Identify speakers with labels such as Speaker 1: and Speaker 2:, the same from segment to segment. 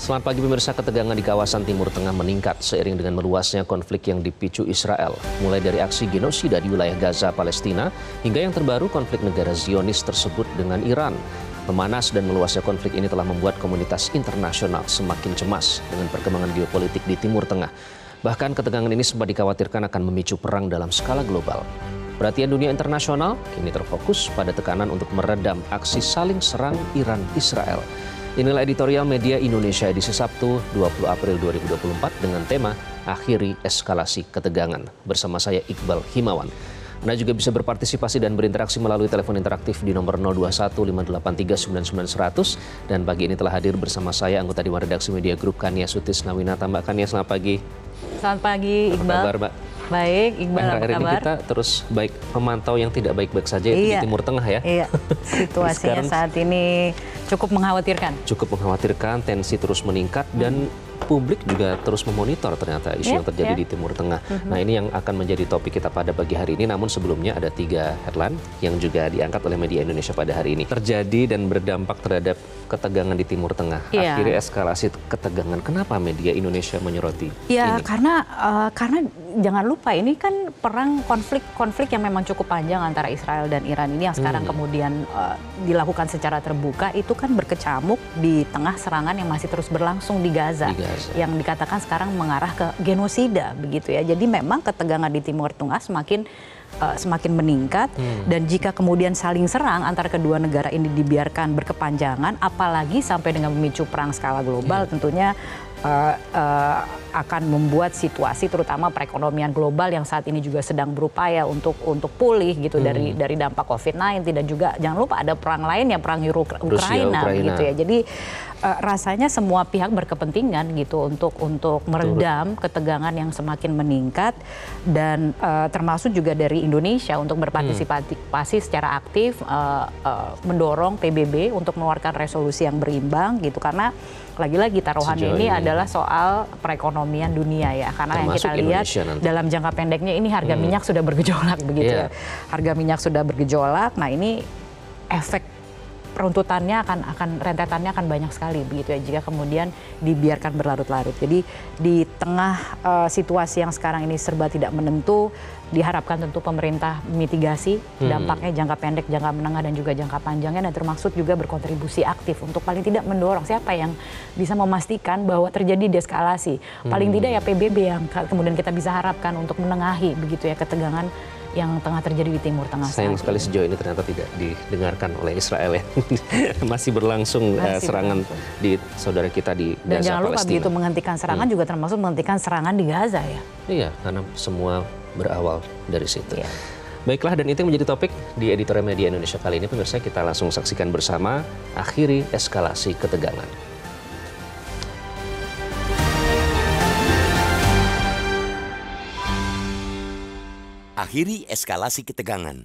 Speaker 1: Selamat pagi pemirsa, ketegangan di kawasan Timur Tengah meningkat seiring dengan meluasnya konflik yang dipicu Israel. Mulai dari aksi genosida di wilayah Gaza, Palestina, hingga yang terbaru konflik negara Zionis tersebut dengan Iran. Memanas dan meluasnya konflik ini telah membuat komunitas internasional semakin cemas dengan perkembangan geopolitik di Timur Tengah. Bahkan ketegangan ini sempat dikhawatirkan akan memicu perang dalam skala global. Perhatian dunia internasional kini terfokus pada tekanan untuk meredam aksi saling serang Iran-Israel. Inilah editorial Media Indonesia edisi Sabtu 20 April 2024 dengan tema Akhiri Eskalasi Ketegangan. Bersama saya Iqbal Himawan. Anda juga bisa berpartisipasi dan berinteraksi melalui telepon interaktif di nomor 021-583-99-100. Dan pagi ini telah hadir bersama saya anggota Dewan Redaksi Media Group Kania Sutisnawinata. Mbak Kania, selamat pagi.
Speaker 2: Selamat pagi Iqbal.
Speaker 1: Apa kabar, Mbak?
Speaker 2: Baik, Iqbal, apa
Speaker 1: kabar? Ini kita terus baik memantau yang tidak baik-baik saja itu di Timur Tengah ya.
Speaker 2: Iya, situasinya saat ini cukup mengkhawatirkan. Cukup
Speaker 1: mengkhawatirkan, tensi terus meningkat dan publik juga terus memonitor ternyata isu yang terjadi di Timur Tengah. Nah, ini yang akan menjadi topik kita pada pagi hari ini. Namun sebelumnya ada 3 headline yang juga diangkat oleh Media Indonesia pada hari ini. Terjadi dan berdampak terhadap ketegangan di Timur Tengah. Akhirnya eskalasi ketegangan. Kenapa Media Indonesia menyoroti ini?
Speaker 2: Karena jangan lupa ini kan perang konflik yang memang cukup panjang antara Israel dan Iran ini yang sekarang kemudian dilakukan secara terbuka, itu kan berkecamuk di tengah serangan yang masih terus berlangsung di Gaza. Yang dikatakan sekarang mengarah ke genosida begitu ya. Jadi memang ketegangan di Timur Tengah semakin meningkat dan jika kemudian saling serang antara kedua negara ini dibiarkan berkepanjangan, apalagi sampai dengan memicu perang skala global, tentunya akan membuat situasi terutama perekonomian global yang saat ini juga sedang berupaya untuk pulih gitu dari dampak COVID-19, dan juga jangan lupa ada perang lain ya, perang Ukraina gitu ya. Jadi rasanya semua pihak berkepentingan gitu untuk meredam ketegangan yang semakin meningkat, dan termasuk juga dari Indonesia untuk berpartisipasi secara aktif mendorong PBB untuk mengeluarkan resolusi yang berimbang gitu, karena lagi-lagi taruhannya ini adalah soal perekonomian dunia ya, karena yang kita lihat dalam jangka pendeknya ini harga minyak sudah bergejolak begitu ya. Harga minyak sudah bergejolak. Nah, ini efek peruntutannya rentetannya akan banyak sekali begitu ya jika kemudian dibiarkan berlarut-larut. Jadi di tengah situasi yang sekarang ini serba tidak menentu, diharapkan tentu pemerintah mitigasi dampaknya jangka pendek, jangka menengah, dan juga jangka panjangnya, dan termasuk juga berkontribusi aktif untuk paling tidak mendorong siapa yang bisa memastikan bahwa terjadi deeskalasi. Paling tidak ya PBB yang kemudian kita bisa harapkan untuk menengahi begitu ya ketegangan yang tengah terjadi di Timur Tengah.
Speaker 1: Sayang sekali sejauh ini ternyata tidak didengarkan oleh Israel ya. Masih berlangsung serangan di saudara kita di Gaza, Palestina. Dan jangan lupa begitu menghentikan serangan juga termasuk menghentikan serangan di Gaza ya. Iya, karena semua berawal dari situ. Baiklah, dan itu yang menjadi topik di editorial Media Indonesia kali ini. Pemirsa, kita langsung saksikan bersama Akhiri Eskalasi Ketegangan.
Speaker 3: Akhiri eskalasi ketegangan.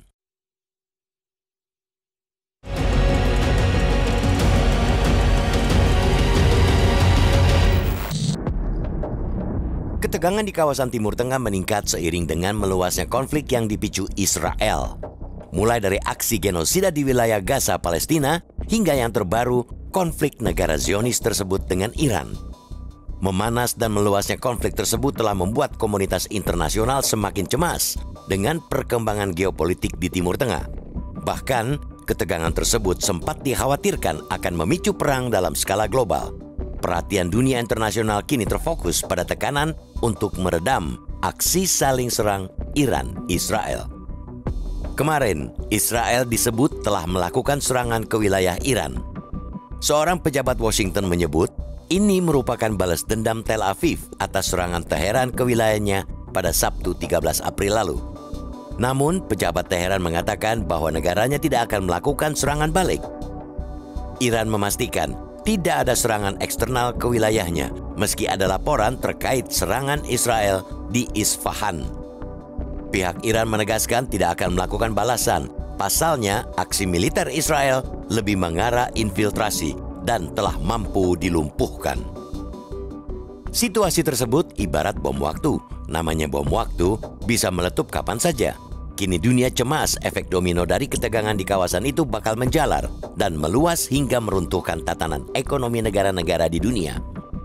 Speaker 3: Ketegangan di kawasan Timur Tengah meningkat seiring dengan meluasnya konflik yang dipicu Israel. Mulai dari aksi genosida di wilayah Gaza, Palestina, hingga yang terbaru konflik negara Zionis tersebut dengan Iran. Memanas dan meluasnya konflik tersebut telah membuat komunitas internasional semakin cemas dengan perkembangan geopolitik di Timur Tengah. Bahkan, ketegangan tersebut sempat dikhawatirkan akan memicu perang dalam skala global. Perhatian dunia internasional kini terfokus pada tekanan untuk meredam aksi saling serang Iran-Israel. Kemarin, Israel disebut telah melakukan serangan ke wilayah Iran. Seorang pejabat Washington menyebut, ini merupakan balas dendam Tel Aviv atas serangan Teheran ke wilayahnya pada Sabtu 13 April lalu. Namun, pejabat Teheran mengatakan bahwa negaranya tidak akan melakukan serangan balik. Iran memastikan tidak ada serangan eksternal ke wilayahnya, meski ada laporan terkait serangan Israel di Isfahan. Pihak Iran menegaskan tidak akan melakukan balasan. Pasalnya, aksi militer Israel lebih mengarah infiltrasi dan telah mampu dilumpuhkan. Situasi tersebut ibarat bom waktu. Namanya bom waktu bisa meletup kapan saja. Kini dunia cemas efek domino dari ketegangan di kawasan itu bakal menjalar dan meluas hingga meruntuhkan tatanan ekonomi negara-negara di dunia.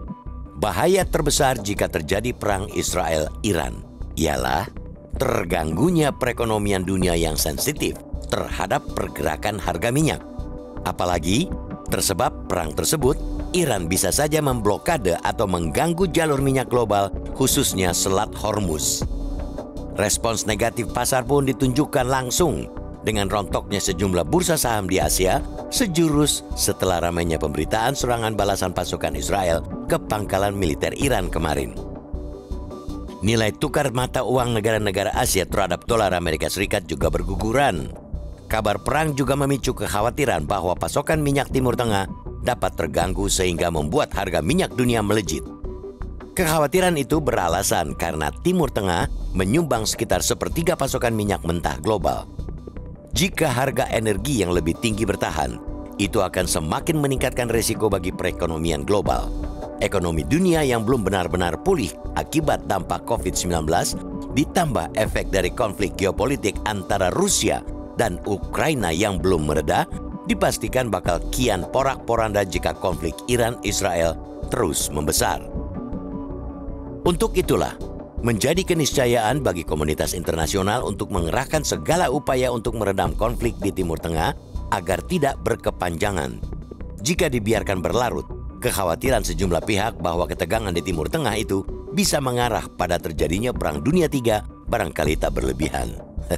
Speaker 3: bahaya terbesar jika terjadi perang Israel-Iran ialah terganggunya perekonomian dunia yang sensitif terhadap pergerakan harga minyak. Apalagi tersebab perang tersebut, Iran bisa saja memblokade atau mengganggu jalur minyak global, khususnya Selat Hormuz. Respons negatif pasar pun ditunjukkan langsung dengan rontoknya sejumlah bursa saham di Asia sejurus setelah ramainya pemberitaan serangan balasan pasukan Israel ke pangkalan militer Iran kemarin. Nilai tukar mata uang negara-negara Asia terhadap dolar Amerika Serikat juga berguguran. Kabar perang juga memicu kekhawatiran bahwa pasokan minyak Timur Tengah dapat terganggu sehingga membuat harga minyak dunia melejit. Kekhawatiran itu beralasan karena Timur Tengah menyumbang sekitar sepertiga pasokan minyak mentah global. Jika harga energi yang lebih tinggi bertahan, itu akan semakin meningkatkan risiko bagi perekonomian global. Ekonomi dunia yang belum benar-benar pulih akibat dampak COVID-19, ditambah efek dari konflik geopolitik antara Rusia dan Ukraina yang belum mereda, dipastikan bakal kian porak-poranda jika konflik Iran-Israel terus membesar. Untuk itulah, menjadi keniscayaan bagi komunitas internasional untuk mengerahkan segala upaya untuk meredam konflik di Timur Tengah agar tidak berkepanjangan. Jika dibiarkan berlarut, kekhawatiran sejumlah pihak bahwa ketegangan di Timur Tengah itu bisa mengarah pada terjadinya Perang Dunia III barangkali tak berlebihan.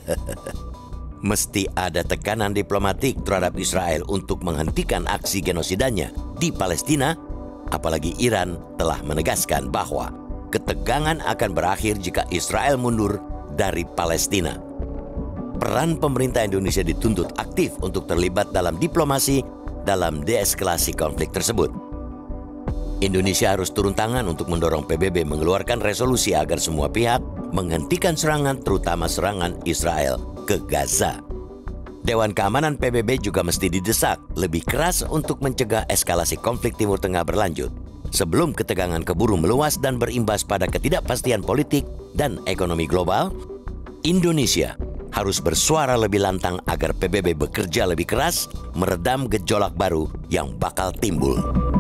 Speaker 3: Mesti ada tekanan diplomatik terhadap Israel untuk menghentikan aksi genosidanya di Palestina, apalagi Iran telah menegaskan bahwa ketegangan akan berakhir jika Israel mundur dari Palestina. Peran pemerintah Indonesia dituntut aktif untuk terlibat dalam diplomasi dalam deeskalasi konflik tersebut. Indonesia harus turun tangan untuk mendorong PBB mengeluarkan resolusi agar semua pihak menghentikan serangan, terutama serangan Israel ke Gaza. Dewan Keamanan PBB juga mesti didesak lebih keras untuk mencegah eskalasi konflik Timur Tengah berlanjut sebelum ketegangan keburu meluas dan berimbas pada ketidakpastian politik dan ekonomi global. Indonesia harus bersuara lebih lantang agar PBB bekerja lebih keras meredam gejolak baru yang bakal timbul.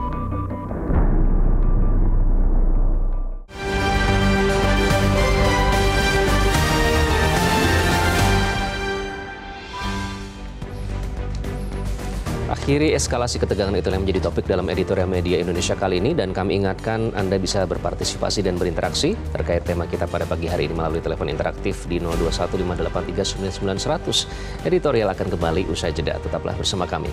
Speaker 1: Akhiri eskalasi ketegangan itu yang menjadi topik dalam editorial media Indonesia kali ini, dan kami ingatkan Anda bisa berpartisipasi dan berinteraksi terkait tema kita pada pagi hari ini melalui telepon interaktif di 0215839900. Editorial akan kembali usai jeda. Tetaplah bersama kami.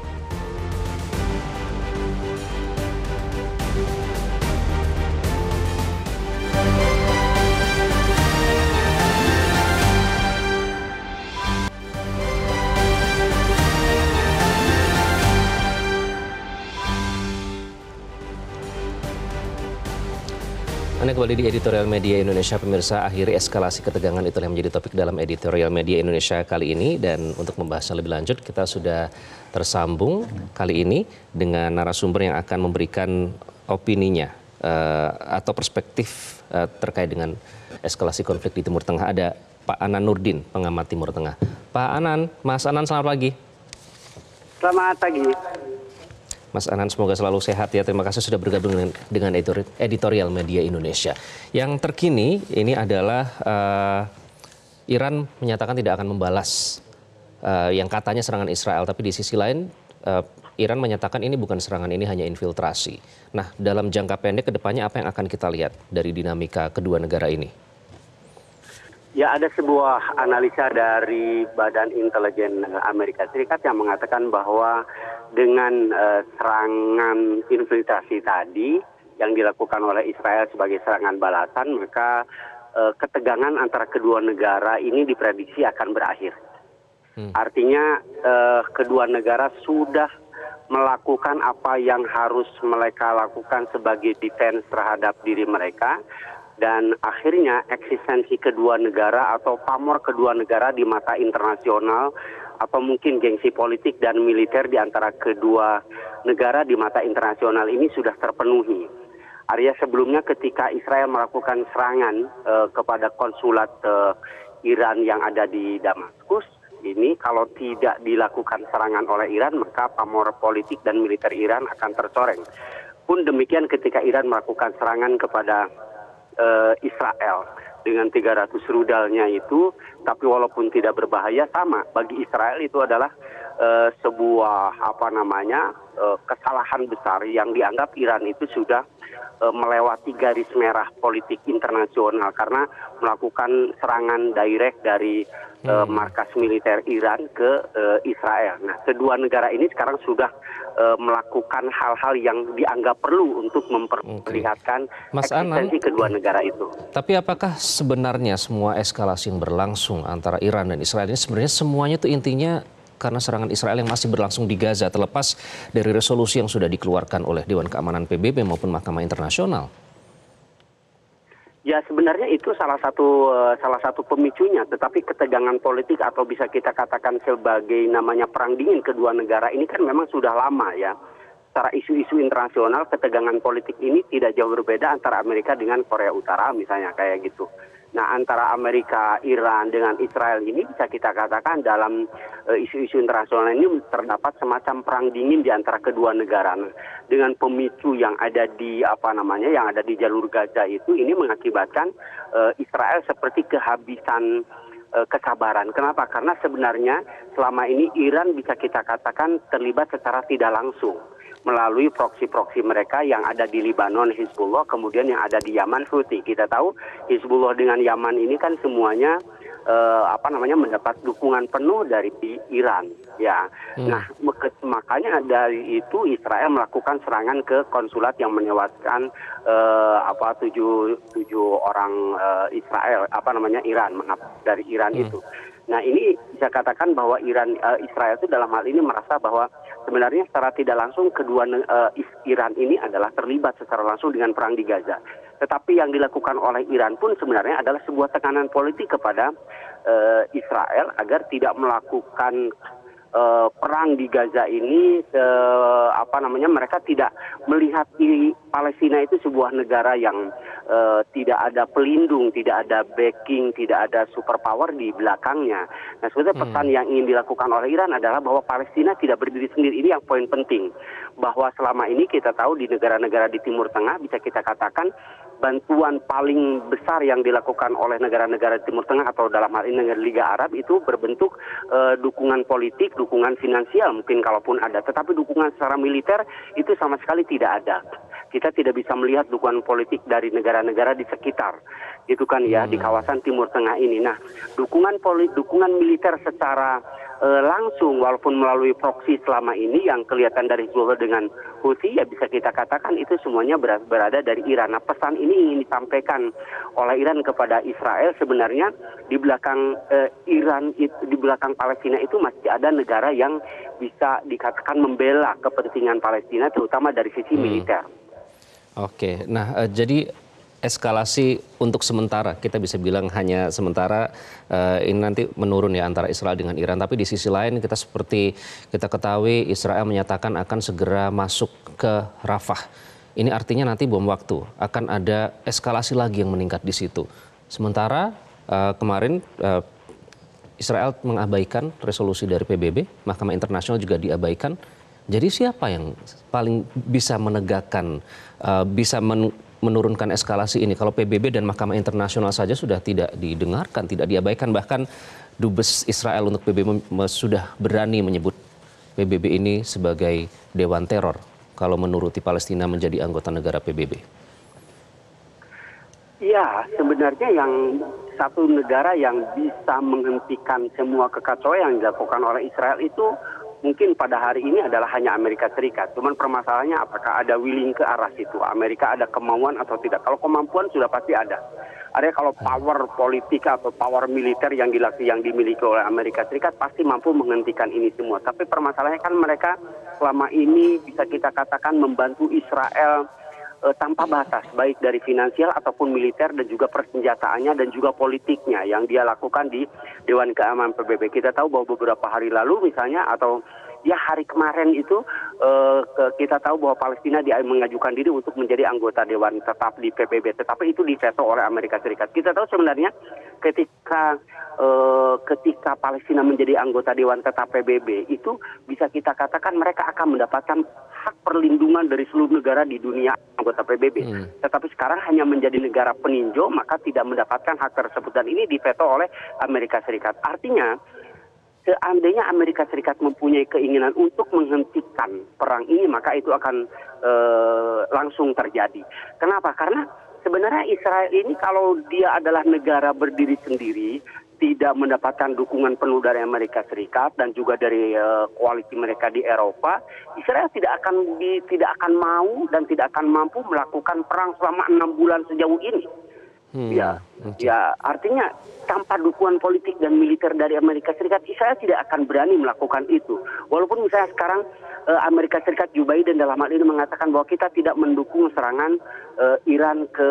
Speaker 1: Anda kembali di editorial media Indonesia, pemirsa. Akhiri eskalasi ketegangan itu yang menjadi topik dalam editorial media Indonesia kali ini, dan untuk membahasnya lebih lanjut kita sudah tersambung kali ini dengan narasumber yang akan memberikan opininya atau perspektif terkait dengan eskalasi konflik di Timur Tengah. Ada Pak Anan Nurdin, pengamat Timur Tengah. Pak Anan, Mas Anan, selamat pagi.
Speaker 4: Selamat pagi.
Speaker 1: Mas Anan, semoga selalu sehat ya. Terima kasih sudah bergabung dengan editorial media Indonesia. Yang terkini ini adalah Iran menyatakan tidak akan membalas yang katanya serangan Israel. Tapi di sisi lain Iran menyatakan ini bukan serangan, ini hanya infiltrasi. Nah, dalam jangka pendek ke depannya apa yang akan kita lihat dari dinamika kedua negara ini?
Speaker 4: Ya, ada sebuah analisa dari Badan Intelijen Amerika Serikat yang mengatakan bahwa dengan serangan infiltrasi tadi yang dilakukan oleh Israel sebagai serangan balasan, maka ketegangan antara kedua negara ini diprediksi akan berakhir. Artinya kedua negara sudah melakukan apa yang harus mereka lakukan sebagai defense terhadap diri mereka. Dan akhirnya eksistensi kedua negara atau pamor kedua negara di mata internasional atau mungkin gengsi politik dan militer di antara kedua negara di mata internasional ini sudah terpenuhi. Artinya sebelumnya ketika Israel melakukan serangan kepada konsulat Iran yang ada di Damaskus, ini kalau tidak dilakukan serangan oleh Iran maka pamor politik dan militer Iran akan tercoreng. Pun demikian ketika Iran melakukan serangan kepada Israel dengan 300 rudalnya itu, tapi walaupun tidak berbahaya, sama bagi Israel itu adalah sebuah kesalahan besar yang dianggap Iran itu sudah melewati garis merah politik internasional karena melakukan serangan direct dari markas militer Iran ke Israel. Nah, kedua negara ini sekarang sudah melakukan hal-hal yang dianggap perlu untuk memperlihatkan eksistensi kedua negara itu.
Speaker 1: Tapi apakah sebenarnya semua eskalasi yang berlangsung antara Iran dan Israel ini sebenarnya semuanya itu intinya karena serangan Israel yang masih berlangsung di Gaza, terlepas dari resolusi yang sudah dikeluarkan oleh Dewan Keamanan PBB maupun Mahkamah Internasional?
Speaker 4: Ya, sebenarnya itu salah satu pemicunya, tetapi ketegangan politik atau bisa kita katakan sebagai namanya perang dingin kedua negara ini kan memang sudah lama ya. Secara isu-isu internasional, ketegangan politik ini tidak jauh berbeda antara Amerika dengan Korea Utara misalnya kayak gitu. Nah, antara Amerika, Iran dengan Israel ini bisa kita katakan dalam isu-isu internasional ini terdapat semacam perang dingin di antara kedua negara. Nah, dengan pemicu yang ada di yang ada di jalur Gaza itu, ini mengakibatkan Israel seperti kehabisan kesabaran. Kenapa? Karena sebenarnya selama ini Iran bisa kita katakan terlibat secara tidak langsung melalui proksi-proksi mereka yang ada di Lebanon, Hizbullah, kemudian yang ada di Yaman, Houthi. Kita tahu Hizbullah dengan Yaman ini kan semuanya mendapat dukungan penuh dari Iran, ya. Nah, makanya dari itu Israel melakukan serangan ke konsulat yang menewaskan 7 orang Iran dari Iran itu. Nah, ini bisa katakan bahwa Israel itu dalam hal ini merasa bahwa sebenarnya secara tidak langsung kedua Iran ini adalah terlibat secara langsung dengan perang di Gaza. Tetapi yang dilakukan oleh Iran pun sebenarnya adalah sebuah tekanan politik kepada Israel agar tidak melakukan perang di Gaza ini, mereka tidak melihat Palestina itu sebuah negara yang tidak ada pelindung, tidak ada backing, tidak ada superpower di belakangnya. Nah, sebenarnya pesan yang ingin dilakukan oleh Iran adalah bahwa Palestina tidak berdiri sendiri. Ini yang poin penting, bahwa selama ini kita tahu di negara-negara di Timur Tengah bisa kita katakan bantuan paling besar yang dilakukan oleh negara-negara Timur Tengah atau dalam hal ini negara Liga Arab itu berbentuk dukungan politik, dukungan finansial mungkin kalaupun ada, tetapi dukungan secara militer itu sama sekali tidak ada. Kita tidak bisa melihat dukungan politik dari negara-negara di sekitar, itu kan ya, di kawasan Timur Tengah ini. Nah, dukungan militer secara langsung walaupun melalui proksi selama ini yang kelihatan dari Hizbullah dengan Houthi, ya bisa kita katakan itu semuanya berada dari Iran. Nah, pesan ini ingin disampaikan oleh Iran kepada Israel, sebenarnya di belakang Iran, di belakang Palestina itu masih ada negara yang bisa dikatakan membela kepentingan Palestina, terutama dari sisi militer.
Speaker 1: Oke, nah jadi eskalasi untuk sementara, kita bisa bilang hanya sementara, ini nanti menurun ya antara Israel dengan Iran. Tapi di sisi lain seperti kita ketahui Israel menyatakan akan segera masuk ke Rafah. Ini artinya nanti bom waktu, akan ada eskalasi lagi yang meningkat di situ. Sementara kemarin Israel mengabaikan resolusi dari PBB, Mahkamah Internasional juga diabaikan. Jadi siapa yang paling bisa menegakkan, bisa menurunkan eskalasi ini? Kalau PBB dan Mahkamah Internasional saja sudah tidak didengarkan, tidak diabaikan. Bahkan Dubes Israel untuk PBB sudah berani menyebut PBB ini sebagai dewan teror kalau menuruti Palestina menjadi anggota negara PBB.
Speaker 4: Ya, sebenarnya yang satu negara yang bisa menghentikan semua kekacauan yang dilakukan oleh Israel itu mungkin pada hari ini adalah hanya Amerika Serikat. Cuman permasalahannya apakah ada willing ke arah situ? Amerika ada kemauan atau tidak? Kalau kemampuan sudah pasti ada. Ada kalau power politik atau power militer yang dimiliki oleh Amerika Serikat pasti mampu menghentikan ini semua. Tapi permasalahannya kan mereka selama ini bisa kita katakan membantu Israel tanpa batas, baik dari finansial ataupun militer dan juga persenjataannya dan juga politiknya yang dia lakukan di Dewan Keamanan PBB. Kita tahu bahwa beberapa hari lalu misalnya atau dia hari kemarin itu kita tahu bahwa Palestina dia mengajukan diri untuk menjadi anggota Dewan tetap di PBB, tetapi itu diveto oleh Amerika Serikat. Kita tahu sebenarnya ketika Palestina menjadi anggota Dewan tetap PBB itu bisa kita katakan mereka akan mendapatkan hak perlindungan dari seluruh negara di dunia anggota PBB. Tetapi sekarang hanya menjadi negara peninjau, maka tidak mendapatkan hak tersebut, dan ini diveto oleh Amerika Serikat. Artinya seandainya Amerika Serikat mempunyai keinginan untuk menghentikan perang ini, maka itu akan langsung terjadi. Kenapa? Karena sebenarnya Israel ini kalau dia adalah negara berdiri sendiri, tidak mendapatkan dukungan penuh dari Amerika Serikat dan juga dari koalisi mereka di Eropa, Israel tidak akan mau dan tidak akan mampu melakukan perang selama 6 bulan sejauh ini. Ya, artinya tanpa dukungan politik dan militer dari Amerika Serikat, Israel tidak akan berani melakukan itu. Walaupun misalnya sekarang Amerika Serikat, Joe Biden dalam hal ini mengatakan bahwa kita tidak mendukung serangan Iran ke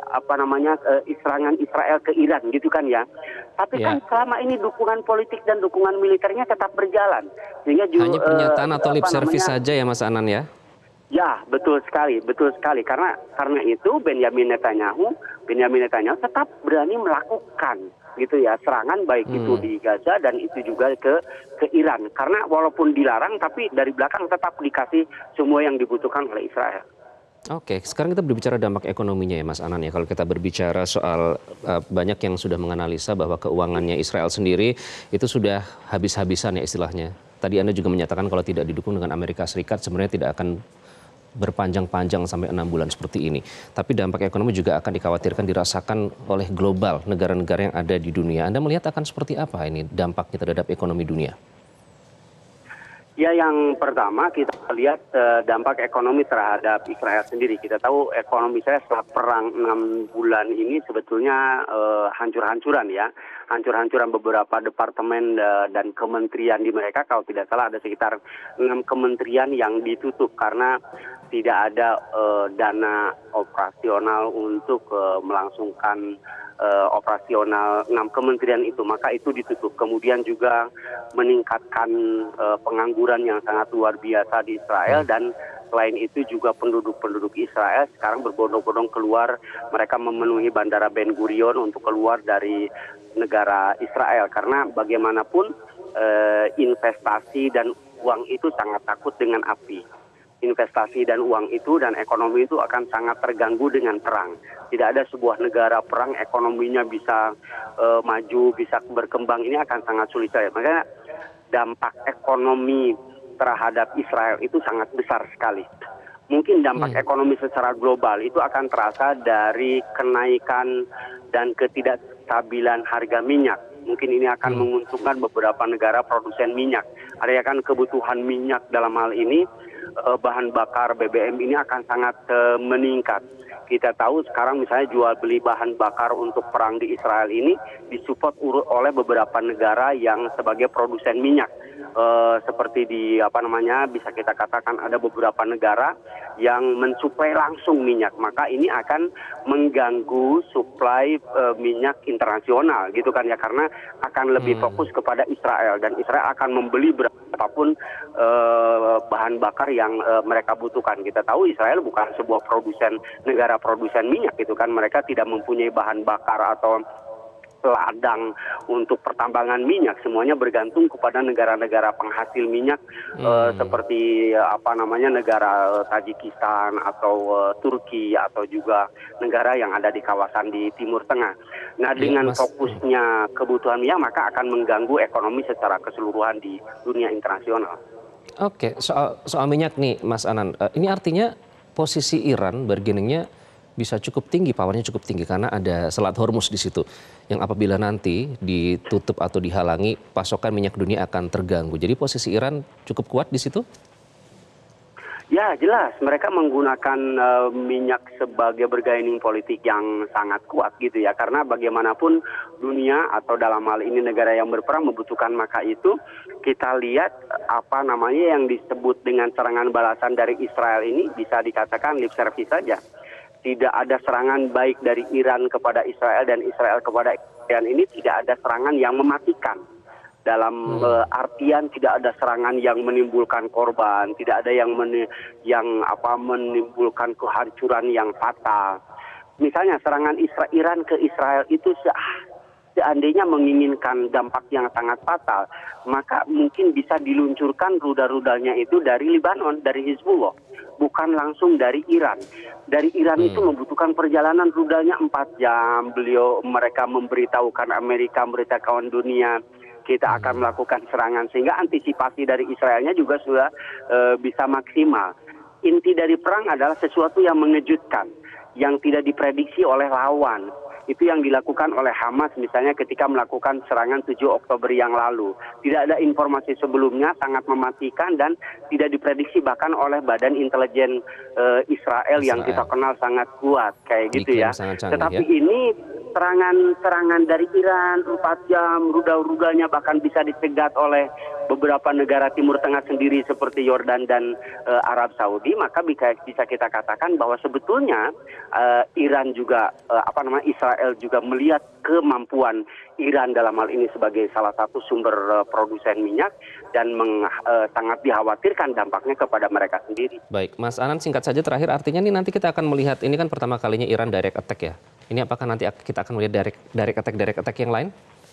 Speaker 4: serangan Israel ke Iran, gitu kan ya. Tapi kan selama ini dukungan politik dan dukungan militernya tetap berjalan. Sehingga
Speaker 1: hanya pernyataan atau lip service saja ya Mas Anan ya?
Speaker 4: Ya, betul sekali. Karena itu Benyamin Netanyahu tetap berani melakukan gitu ya serangan, baik itu di Gaza dan itu juga ke Iran. Karena walaupun dilarang, tapi dari belakang tetap dikasih semua yang dibutuhkan oleh Israel.
Speaker 1: Oke, sekarang kita berbicara dampak ekonominya ya Mas Anan ya. Kalau kita berbicara soal banyak yang sudah menganalisa bahwa keuangannya Israel sendiri itu sudah habis-habisan ya istilahnya. Tadi Anda juga menyatakan kalau tidak didukung dengan Amerika Serikat sebenarnya tidak akan berpanjang-panjang sampai 6 bulan seperti ini. Tapi dampak ekonomi juga akan dikhawatirkan dirasakan oleh global, negara-negara yang ada di dunia. Anda melihat akan seperti apa ini dampaknya terhadap ekonomi dunia?
Speaker 4: Ya, yang pertama kita lihat dampak ekonomi terhadap Israel sendiri. Kita tahu ekonomi Israel setelah perang 6 bulan ini sebetulnya hancur-hancuran ya. Hancur-hancuran beberapa departemen dan kementerian di mereka. Kalau tidak salah ada sekitar 6 kementerian yang ditutup karena tidak ada dana operasional untuk melangsungkan operasional 6 kementerian itu, maka itu ditutup. Kemudian juga meningkatkan pengangguran yang sangat luar biasa di Israel, dan selain itu juga penduduk Israel sekarang berbondong-bondong keluar, mereka memenuhi Bandara Ben Gurion untuk keluar dari negara Israel, karena bagaimanapun investasi dan uang itu sangat takut dengan api. Investasi dan uang itu dan ekonomi itu akan sangat terganggu dengan perang. Tidak ada sebuah negara perang ekonominya bisa maju, bisa berkembang, ini akan sangat sulit saya. Makanya dampak ekonomi terhadap Israel itu sangat besar sekali. Mungkin dampak ekonomi secara global itu akan terasa dari kenaikan dan ketidakstabilan harga minyak. Mungkin ini akan menguntungkan beberapa negara produsen minyak. Artinya kan kebutuhan minyak dalam hal ini, bahan bakar BBM ini akan sangat meningkat. Kita tahu sekarang misalnya jual beli bahan bakar untuk perang di Israel ini disupport oleh beberapa negara yang sebagai produsen minyak. Seperti bisa kita katakan ada beberapa negara yang mensuplai langsung minyak, maka ini akan mengganggu suplai minyak internasional gitu kan ya, karena akan lebih fokus kepada Israel, dan Israel akan membeli berapapun bahan bakar yang mereka butuhkan. Kita tahu Israel bukan sebuah negara produsen minyak gitu kan, mereka tidak mempunyai bahan bakar atau ladang untuk pertambangan minyak, semuanya bergantung kepada negara-negara penghasil minyak seperti negara Tajikistan atau Turki atau juga negara yang ada di kawasan di Timur Tengah. Nah, dengan fokusnya kebutuhan minyak maka akan mengganggu ekonomi secara keseluruhan di dunia internasional.
Speaker 1: Oke, soal minyak nih Mas Anan, ini artinya posisi Iran bargainingnya bisa cukup tinggi, powernya cukup tinggi karena ada Selat Hormuz di situ yang apabila nanti ditutup atau dihalangi pasokan minyak dunia akan terganggu. Jadi posisi Iran cukup kuat di situ?
Speaker 4: Ya, jelas mereka menggunakan minyak sebagai bargaining politik yang sangat kuat gitu ya, karena bagaimanapun dunia atau dalam hal ini negara yang berperang membutuhkan, maka itu kita lihat yang disebut dengan serangan balasan dari Israel ini bisa dikatakan lip service saja. Tidak ada serangan baik dari Iran kepada Israel dan Israel kepada Iran, ini tidak ada serangan yang mematikan. dalam artian tidak ada serangan yang menimbulkan korban, tidak ada yang menimbulkan kehancuran yang fatal. Misalnya serangan Iran ke Israel itu seandainya menginginkan dampak yang sangat fatal, maka mungkin bisa diluncurkan rudal-rudalnya itu dari Lebanon, dari Hizbullah, bukan langsung dari Iran. Dari Iran itu membutuhkan perjalanan rudalnya 4 jam. Mereka memberitahukan Amerika, memberitahukan dunia, kita akan melakukan serangan, sehingga antisipasi dari Israelnya juga sudah bisa maksimal. Inti dari perang adalah sesuatu yang mengejutkan, yang tidak diprediksi oleh lawan. Itu yang dilakukan oleh Hamas misalnya ketika melakukan serangan 7 Oktober yang lalu. Tidak ada informasi sebelumnya, sangat mematikan dan tidak diprediksi bahkan oleh Badan Intelijen Israel yang kita kenal sangat kuat kayak gitu ya. Tetapi ini serangan dari Iran 4 jam, rudal-rudalnya bahkan bisa dicegat oleh beberapa negara Timur Tengah sendiri seperti Yordan dan Arab Saudi, maka bisa kita katakan bahwa sebetulnya Iran juga Israel juga melihat kemampuan Iran dalam hal ini sebagai salah satu sumber produsen minyak dan sangat dikhawatirkan dampaknya kepada mereka sendiri.
Speaker 1: Baik, Mas Anan, singkat saja terakhir, artinya ini nanti kita akan melihat, ini kan pertama kalinya Iran direct attack ya. Ini apakah nanti kita akan melihat direct attack yang lain?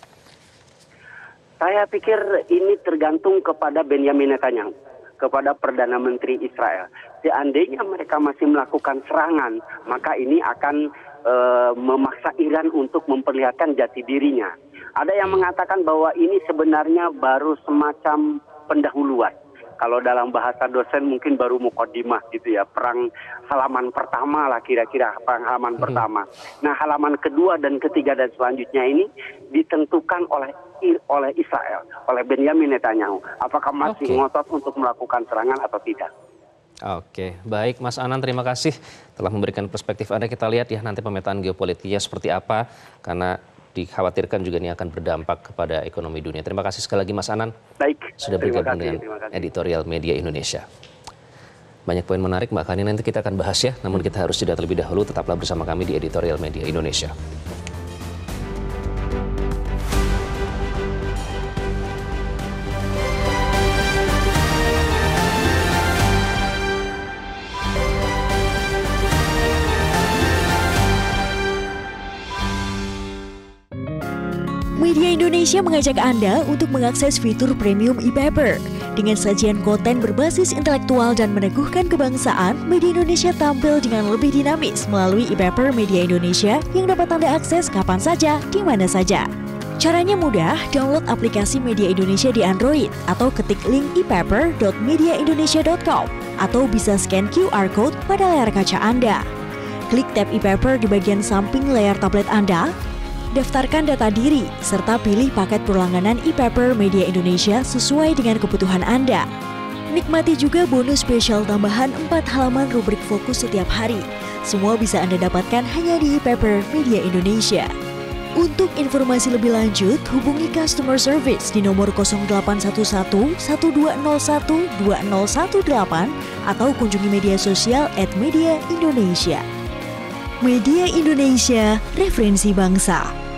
Speaker 4: Saya pikir ini tergantung kepada Benjamin Netanyahu, kepada Perdana Menteri Israel. Seandainya mereka masih melakukan serangan, maka ini akan memaksa Iran untuk memperlihatkan jati dirinya. Ada yang mengatakan bahwa ini sebenarnya baru semacam pendahuluan. Kalau dalam bahasa dosen mungkin baru muqaddimah gitu ya, perang halaman pertama lah kira-kira, perang halaman pertama. Nah, halaman kedua dan ketiga dan selanjutnya ini ditentukan oleh Israel, oleh Benjamin Netanyahu. Apakah masih ngotot untuk melakukan serangan atau tidak?
Speaker 1: Oke, baik Mas Anan, terima kasih telah memberikan perspektif Anda. Kita lihat ya nanti pemetaan geopolitiknya seperti apa, karena dikhawatirkan juga ini akan berdampak kepada ekonomi dunia. Terima kasih sekali lagi Mas Anan.
Speaker 4: Baik,
Speaker 1: sudah bergabung dengan Editorial Media Indonesia. Banyak poin menarik Mbak Kani, nanti kita akan bahas ya. Namun kita harus jeda terlebih dahulu, tetaplah bersama kami di Editorial Media Indonesia.
Speaker 5: Media Indonesia mengajak Anda untuk mengakses fitur premium e-paper. Dengan sajian konten berbasis intelektual dan meneguhkan kebangsaan, Media Indonesia tampil dengan lebih dinamis melalui e-paper Media Indonesia yang dapat Anda akses kapan saja, di mana saja. Caranya mudah, download aplikasi Media Indonesia di Android atau ketik link e-paper.mediaindonesia.com atau bisa scan QR Code pada layar kaca Anda. Klik tab e-paper di bagian samping layar tablet Anda, daftarkan data diri, serta pilih paket berlangganan e-paper Media Indonesia sesuai dengan kebutuhan Anda. Nikmati juga bonus spesial tambahan 4 halaman rubrik fokus setiap hari. Semua bisa Anda dapatkan hanya di e-paper Media Indonesia. Untuk informasi lebih lanjut, hubungi customer service di nomor 0811 1201 2018 atau kunjungi media sosial @mediaindonesia. Media Indonesia, referensi bangsa.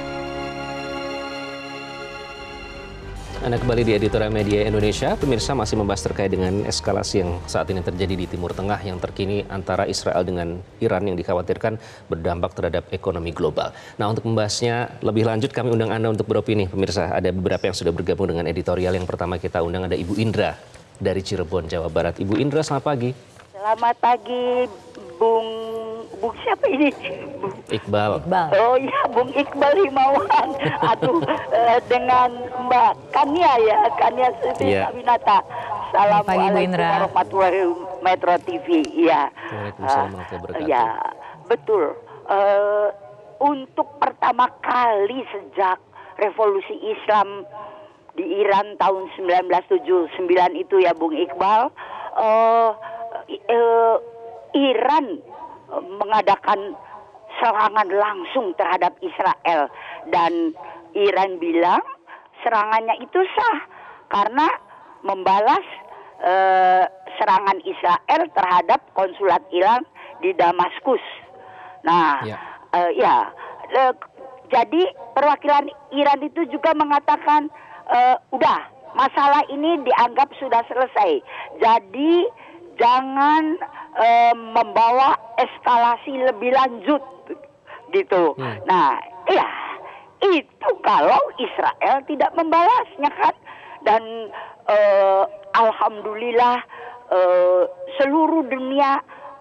Speaker 1: Anda kembali di Editorial Media Indonesia. Pemirsa, masih membahas terkait dengan eskalasi yang saat ini terjadi di Timur Tengah yang terkini antara Israel dengan Iran yang dikhawatirkan berdampak terhadap ekonomi global. Nah, untuk membahasnya lebih lanjut kami undang Anda untuk beropini. Pemirsa, ada beberapa yang sudah bergabung dengan editorial. Yang pertama kita undang ada Ibu Indra dari Cirebon, Jawa Barat. Ibu Indra, selamat pagi.
Speaker 6: Selamat pagi, Bung siapa ini?
Speaker 1: Iqbal.
Speaker 6: Oh iya, Bung Iqbal Himawan. Aduh, dengan Mbak Kania ya, Kania Winata. Assalamualaikum warahmatullahi wabarakatuh, Metro TV. Ya.
Speaker 1: Waalaikumsalam warahmatullahi wabarakatuh.
Speaker 6: Ya, betul. Untuk pertama kali sejak revolusi Islam di Iran tahun 1979 itu ya, Bung Iqbal, Iran mengadakan serangan langsung terhadap Israel, dan Iran bilang serangannya itu sah karena membalas serangan Israel terhadap konsulat Iran di Damaskus. Nah, jadi perwakilan Iran itu juga mengatakan udah masalah ini dianggap sudah selesai. Jadi jangan membawa eskalasi lebih lanjut gitu. Nah, ya itu kalau Israel tidak membalasnya kan. Dan alhamdulillah seluruh dunia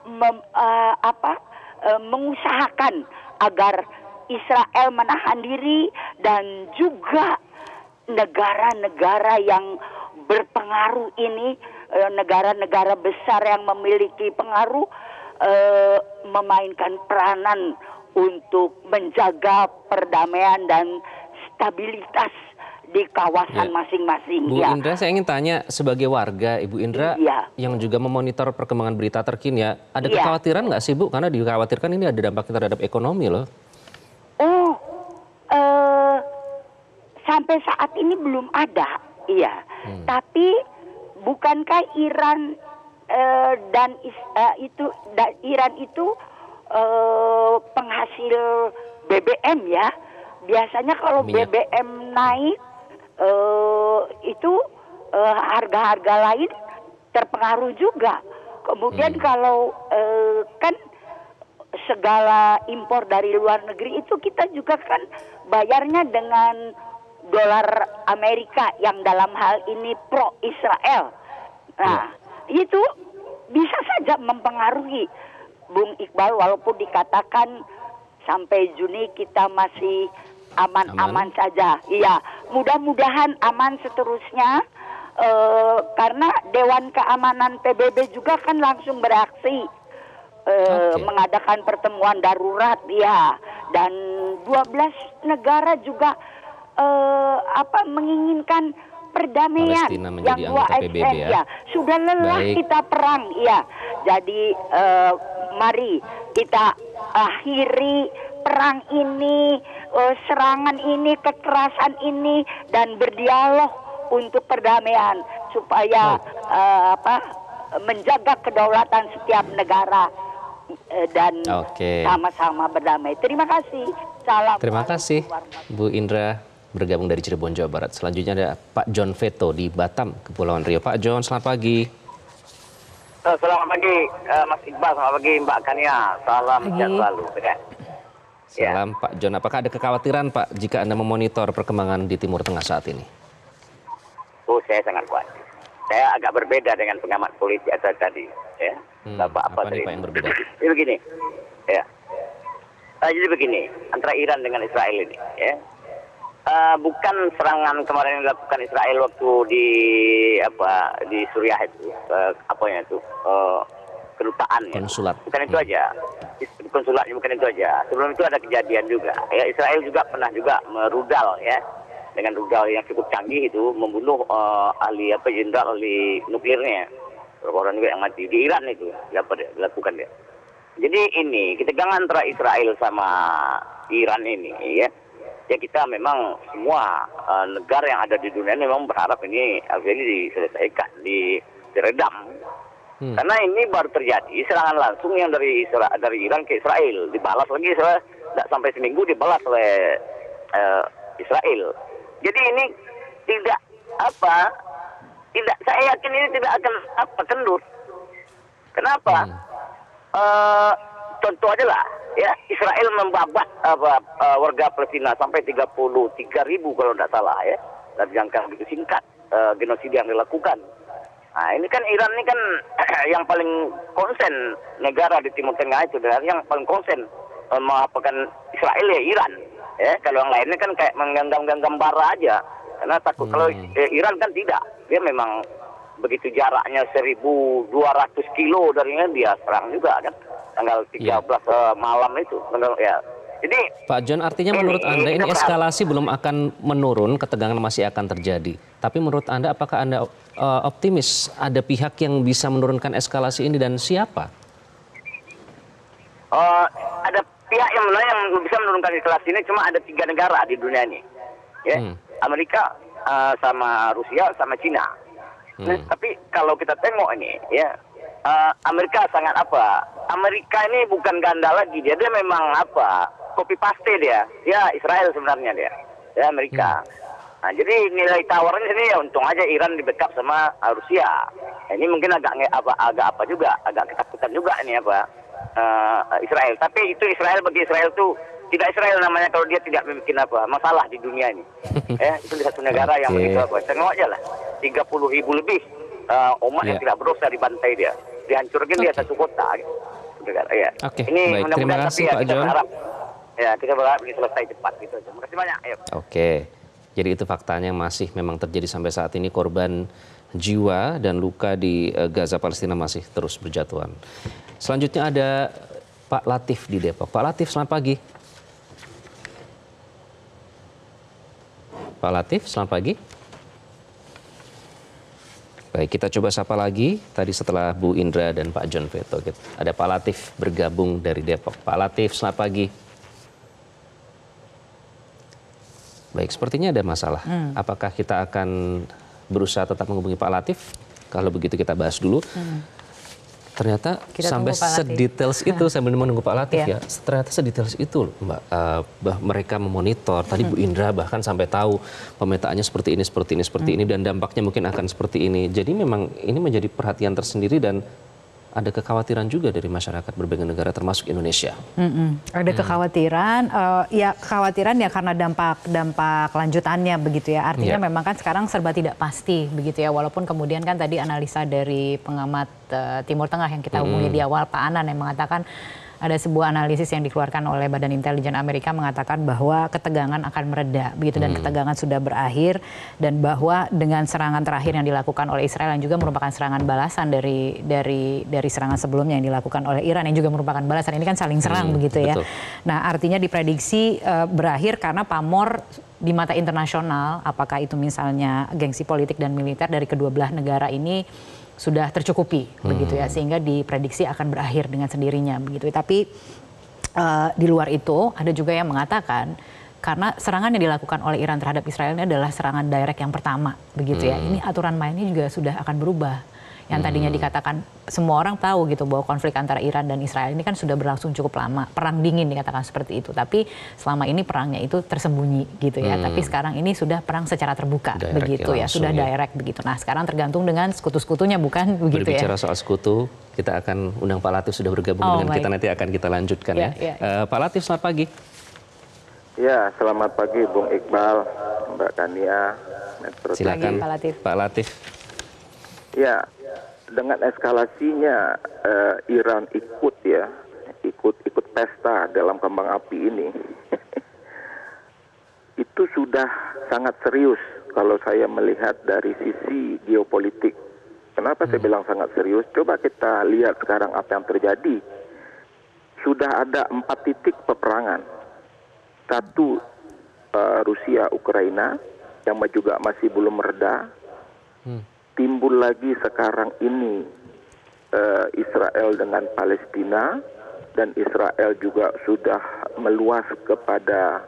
Speaker 6: mengusahakan agar Israel menahan diri, dan juga negara-negara yang berpengaruh ini, negara-negara besar yang memiliki pengaruh memainkan peranan untuk menjaga perdamaian dan stabilitas di kawasan masing-masing.
Speaker 1: Bu Indra, saya ingin tanya sebagai warga, Ibu Indra yang juga memonitor perkembangan berita terkini, ada kekhawatiran nggak sih Bu? Karena dikhawatirkan ini ada dampak terhadap ekonomi loh.
Speaker 6: Sampai saat ini belum ada, Tapi bukankah Iran Iran itu penghasil BBM ya? Biasanya kalau BBM naik itu harga-harga lain terpengaruh juga. Kemudian kalau kan segala impor dari luar negeri itu kita juga kan bayarnya dengan dolar Amerika yang dalam hal ini pro Israel. Nah, itu bisa saja mempengaruhi, Bung Iqbal, walaupun dikatakan sampai Juni kita masih aman-aman saja. Iya, mudah-mudahan aman seterusnya, karena Dewan Keamanan PBB juga kan langsung bereaksi, mengadakan pertemuan darurat, dan 12 negara juga menginginkan perdamaian yang 2 ASN, sudah lelah kita perang, jadi mari kita akhiri perang ini, serangan ini, kekerasan ini, dan berdialog untuk perdamaian supaya menjaga kedaulatan setiap negara dan sama-sama berdamai. Terima kasih. Salam.
Speaker 1: Terima kasih Bu Indra bergabung dari Cirebon, Jawa Barat. Selanjutnya ada Pak John Veto di Batam, Kepulauan Riau. Pak John, selamat pagi.
Speaker 7: Selamat pagi Mas Iqbal, selamat pagi Mbak Kania. Salam sehat selalu.
Speaker 1: Salam Pak John, apakah ada kekhawatiran Pak jika Anda memonitor perkembangan di Timur Tengah saat ini?
Speaker 7: Saya sangat kuat. Saya agak berbeda dengan pengamat politik tadi.
Speaker 1: Apa nih Pak yang berbeda?
Speaker 7: Jadi begini, jadi begini, antara Iran dengan Israel ini, bukan serangan kemarin yang dilakukan Israel waktu di Suriah itu, kedutaan,
Speaker 1: konsulat.
Speaker 7: Bukan itu aja, konsulatnya bukan itu aja. Sebelum itu ada kejadian juga. Israel juga pernah juga merudal, dengan rudal yang cukup canggih itu membunuh jenderal ahli nuklirnya. Beberapa orang juga yang mati di Iran itu dilakukan dia. Jadi ini ketegangan antara Israel sama Iran ini, ya kita memang semua negara yang ada di dunia memang berharap ini diselesaikan, diredam. Karena ini baru terjadi serangan langsung yang dari Iran ke Israel, dibalas lagi tidak sampai seminggu dibalas oleh Israel. Jadi ini saya yakin ini tidak akan kendur. Kenapa? Contoh aja lah, Israel membabat warga Palestina sampai 33.000 kalau tidak salah, dalam jangka begitu singkat genosida yang dilakukan. Nah ini kan Iran ini kan yang paling konsen negara di Timur Tengah itu, dan yang paling konsen mengapakan Israel Iran. Kalau yang lainnya kan kayak menggenggam bara aja, karena takut. Kalau Iran kan tidak, dia memang begitu jaraknya 1.200 kilo darinya dia serang juga kan, tanggal 13 malam itu. Jadi
Speaker 1: Pak John, artinya menurut Anda ini eskalasi belum akan menurun, ketegangan masih akan terjadi. Tapi menurut Anda, apakah Anda optimis ada pihak yang bisa menurunkan eskalasi ini dan siapa?
Speaker 7: Ada pihak yang bisa menurunkan eskalasi ini, cuma ada 3 negara di dunia ini, Amerika, sama Rusia, sama Cina. Tapi kalau kita tengok ini, Amerika sangat Amerika ini bukan ganda lagi, dia memang copy paste dia Israel sebenarnya dia, Amerika. Nah, jadi nilai tawarnya sini ya untung aja Iran di backup sama Rusia. Nah, ini mungkin agak ketakutan juga ini Israel. Tapi itu Israel, bagi Israel tuh tidak Israel namanya kalau dia tidak bikin masalah di dunia ini. Itu di satu negara yang begitu tengok aja lah 30.000 lebih umat yang tidak berdosa dibantai dia, dihancurkan dia satu kota. Negara ya. Ini
Speaker 1: baik. Terima kasih Pak John.
Speaker 7: Kita berharap ini selesai cepat gitu. Terima kasih banyak.
Speaker 1: Oke. Jadi itu faktanya masih memang terjadi sampai saat ini, korban jiwa dan luka di Gaza Palestina masih terus berjatuhan. Selanjutnya ada Pak Latif di Depok. Pak Latif, selamat pagi. Pak Latif, selamat pagi. Baik, kita coba sapa lagi. Tadi setelah Bu Indra dan Pak John Veto, ada Pak Latif bergabung dari Depok. Pak Latif, selamat pagi. Baik, sepertinya ada masalah. Apakah kita akan berusaha tetap menghubungi Pak Latif? Kalau begitu kita bahas dulu. Ternyata kita sampai sedetails itu, saya menunggu Pak Latif ya. Ternyata sedetails itu Mbak, mereka memonitor. Tadi Bu Indra bahkan sampai tahu pemetaannya seperti ini, dan dampaknya mungkin akan seperti ini. Jadi memang ini menjadi perhatian tersendiri dan ada kekhawatiran juga dari masyarakat berbagai negara termasuk Indonesia.
Speaker 2: Ada kekhawatiran, kekhawatiran ya karena dampak lanjutannya begitu ya. Artinya memang kan sekarang serba tidak pasti begitu ya. Walaupun kemudian kan tadi analisa dari pengamat Timur Tengah yang kita hubungi di awal, Pak Anan, yang mengatakan ada sebuah analisis yang dikeluarkan oleh Badan Intelijen Amerika mengatakan bahwa ketegangan akan mereda begitu, dan ketegangan sudah berakhir, dan bahwa dengan serangan terakhir yang dilakukan oleh Israel yang juga merupakan serangan balasan dari serangan sebelumnya yang dilakukan oleh Iran yang juga merupakan balasan, ini kan saling serang begitu ya. Nah, artinya diprediksi berakhir karena pamor di mata internasional, apakah itu misalnya gengsi politik dan militer dari kedua belah negara ini sudah tercukupi begitu ya, sehingga diprediksi akan berakhir dengan sendirinya begitu. Tapi di luar itu ada juga yang mengatakan karena serangan yang dilakukan oleh Iran terhadap Israel ini adalah serangan direct yang pertama begitu ya. Ini aturan mainnya juga sudah akan berubah. Yang tadinya dikatakan semua orang tahu gitu bahwa konflik antara Iran dan Israel ini kan sudah berlangsung cukup lama, perang dingin dikatakan seperti itu. Tapi selama ini perangnya itu tersembunyi gitu ya. Tapi sekarang ini sudah perang secara terbuka begitu ya, sudah direct begitu. Nah, sekarang tergantung dengan sekutu-sekutunya bukan begitu ya.
Speaker 1: Berbicara soal sekutu, kita akan undang Pak Latif, sudah bergabung dengan kita, nanti akan kita lanjutkan ya. Pak Latif, selamat pagi.
Speaker 8: Ya, selamat pagi Bung Iqbal, Mbak Kania.
Speaker 1: Silakan Pak Latif.
Speaker 8: Ya, dengan eskalasinya Iran ikut pesta dalam kembang api ini, itu sudah sangat serius kalau saya melihat dari sisi geopolitik. Kenapa saya bilang sangat serius? Coba kita lihat sekarang apa yang terjadi. Sudah ada 4 titik peperangan. Satu, Rusia Ukraina yang juga masih belum mereda. Timbul lagi sekarang ini Israel dengan Palestina, dan Israel juga sudah meluas kepada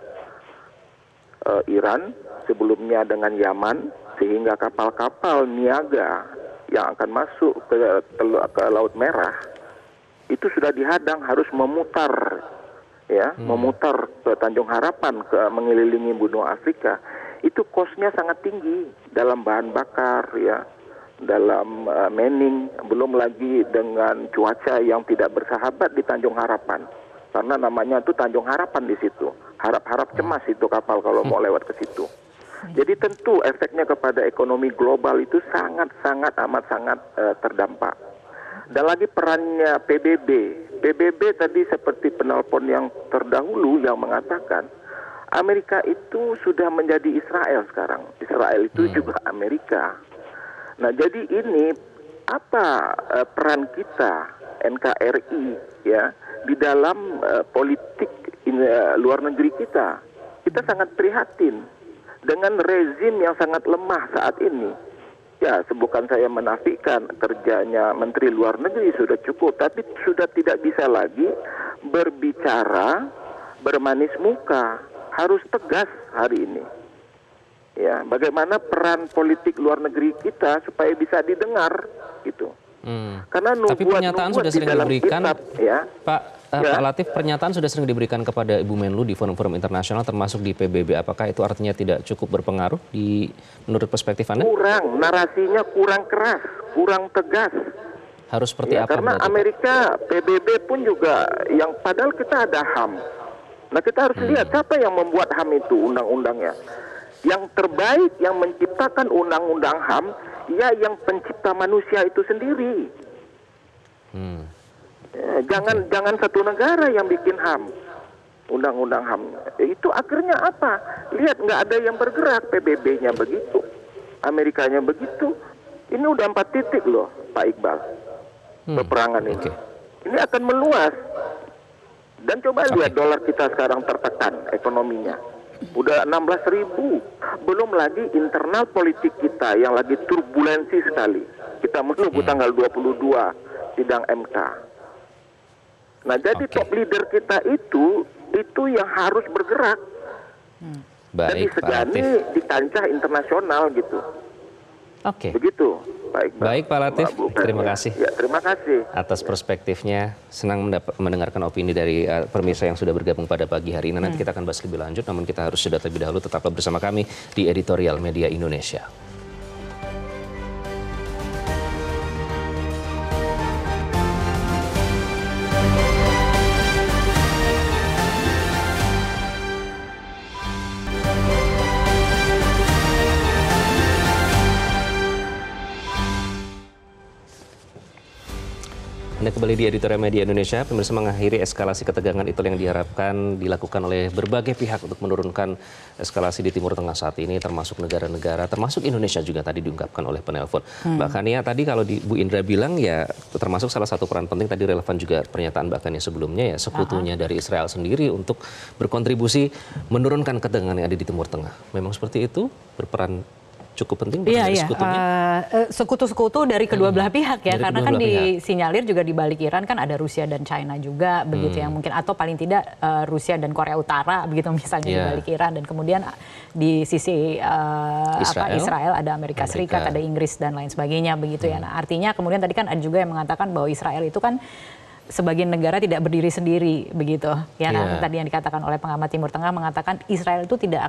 Speaker 8: Iran, sebelumnya dengan Yaman, sehingga kapal-kapal niaga yang akan masuk ke Laut Merah itu sudah dihadang, harus memutar memutar ke Tanjung Harapan, mengelilingi benua Afrika. Itu kosnya sangat tinggi dalam bahan bakar ya, dalam manning, belum lagi dengan cuaca yang tidak bersahabat di Tanjung Harapan, karena namanya itu Tanjung Harapan di situ. Harap-harap cemas itu kapal kalau mau lewat ke situ. Jadi tentu efeknya kepada ekonomi global itu sangat terdampak. Dan lagi perannya PBB. PBB tadi seperti penelpon yang terdahulu yang mengatakan Amerika itu sudah menjadi Israel sekarang. Israel itu juga Amerika. Nah, jadi ini apa peran kita NKRI ya di dalam politik luar negeri kita? Kita sangat prihatin dengan rezim yang sangat lemah saat ini. Ya, bukan saya menafikan kerjanya Menteri Luar Negeri sudah cukup, tapi sudah tidak bisa lagi berbicara bermanis muka, harus tegas hari ini. Ya, bagaimana peran politik luar negeri kita supaya bisa didengar gitu. Karena
Speaker 1: tapi pernyataan sudah sering diberikan,
Speaker 8: kitab, ya.
Speaker 1: Pak Latif, pernyataan sudah sering diberikan kepada Ibu Menlu di forum-forum internasional termasuk di PBB. Apakah itu artinya tidak cukup berpengaruh menurut perspektif Anda?
Speaker 8: Kurang, narasinya kurang keras, kurang tegas.
Speaker 1: Harus seperti apa?
Speaker 8: Karena Amerika, PBB pun juga, yang padahal kita ada HAM. Nah kita harus lihat siapa yang membuat HAM itu, undang-undangnya. Yang terbaik yang menciptakan undang-undang HAM, ya yang pencipta manusia itu sendiri. Jangan satu negara yang bikin HAM, undang-undang HAM. Itu akhirnya apa? Lihat nggak ada yang bergerak, PBB-nya begitu, Amerikanya begitu. Ini udah 4 titik loh, Pak Iqbal, peperangan ini. Ini akan meluas. Dan coba lihat dolar kita sekarang tertekan ekonominya. Udah 16.000. Belum lagi internal politik kita yang lagi turbulensi sekali. Kita menunggu tanggal 22 sidang MK. Nah, jadi top leader kita itu yang harus bergerak. Dan disegani di kancah internasional gitu. Begitu, Pak Iqbal.
Speaker 1: Baik, Pak Latif, terima kasih.
Speaker 8: Ya, terima kasih
Speaker 1: Atas perspektifnya. Senang mendengarkan opini dari pemirsa yang sudah bergabung pada pagi hari ini. Nanti kita akan bahas lebih lanjut, namun kita harus sudah terlebih dahulu tetaplah bersama kami di Editorial Media Indonesia. Anda kembali di Editorial Media Indonesia. Pemirsa, mengakhiri eskalasi ketegangan itu yang diharapkan dilakukan oleh berbagai pihak untuk menurunkan eskalasi di Timur Tengah saat ini, termasuk negara-negara, termasuk Indonesia juga tadi diungkapkan oleh penelpon. Mbak Kania, tadi kalau Bu Indra bilang ya termasuk salah satu peran penting, tadi relevan juga pernyataan Mbak Kania sebelumnya ya, sekutunya dari Israel sendiri untuk berkontribusi menurunkan ketegangan yang ada di Timur Tengah. Memang seperti itu, berperan cukup penting dari sekutunya?
Speaker 2: Sekutu-sekutu dari kedua belah pihak ya, karena kan disinyalir juga di balik Iran kan ada Rusia dan China juga begitu ya, mungkin atau paling tidak Rusia dan Korea Utara begitu misalnya di balik Iran, dan kemudian di sisi Israel ada Amerika Serikat, ada Inggris dan lain sebagainya begitu ya. Nah, artinya kemudian tadi kan ada juga yang mengatakan bahwa Israel itu kan sebagian negara tidak berdiri sendiri begitu ya kan. Tadi yang dikatakan oleh pengamat Timur Tengah mengatakan Israel itu tidak